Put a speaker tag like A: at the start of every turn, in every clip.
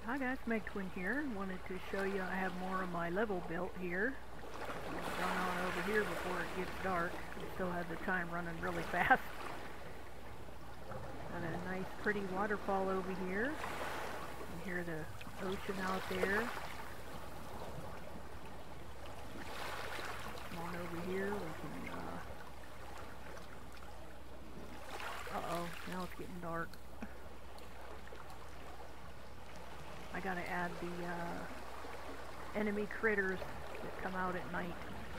A: Hi guys, Meg Twin here. Wanted to show you I have more of my level built here. Run on over here before it gets dark. I still have the time running really fast. Got a nice pretty waterfall over here. You can hear the ocean out there. Come on over here. We can uh-oh, now it's getting dark. I gotta add the enemy critters that come out at night.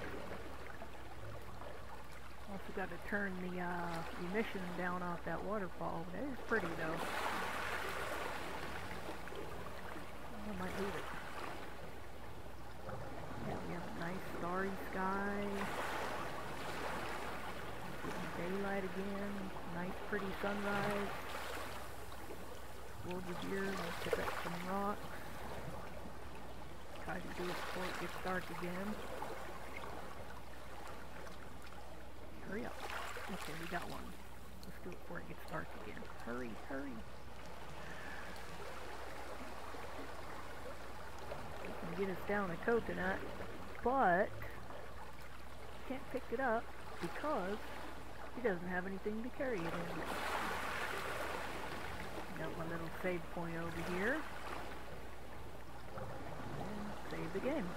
A: Also gotta turn the emission down off that waterfall. That is pretty though. I might leave it. Yeah, we have a nice starry sky. Getting daylight again. Nice pretty sunrise. Over here, let's pick up some rocks. Try to do it before it gets dark again. Hurry up. Okay, we got one. Let's do it before it gets dark again. Hurry, hurry. We can get us down a coconut, but can't pick it up because he doesn't have anything to carry it in. Got my little save point over here. And save the game.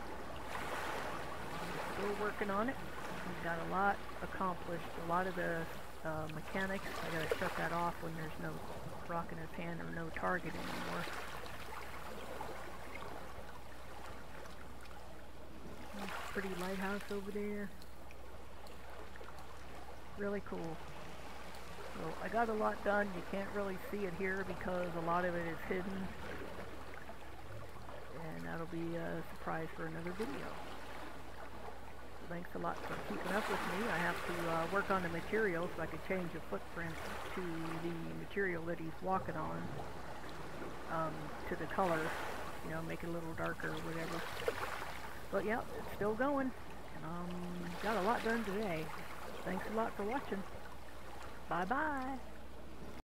A: I'm still working on it. We've got a lot accomplished. A lot of the mechanics, I gotta shut that off when there's no rock in his hand or no target anymore. Nice pretty lighthouse over there. Really cool. So I got a lot done. You can't really see it here because a lot of it is hidden. And that'll be a surprise for another video. So thanks a lot for keeping up with me. I have to work on the material so I could change the footprint to the material that he's walking on. To the color. You know, make it a little darker or whatever. But yeah, it's still going. And got a lot done today. Thanks a lot for watching. Bye-bye.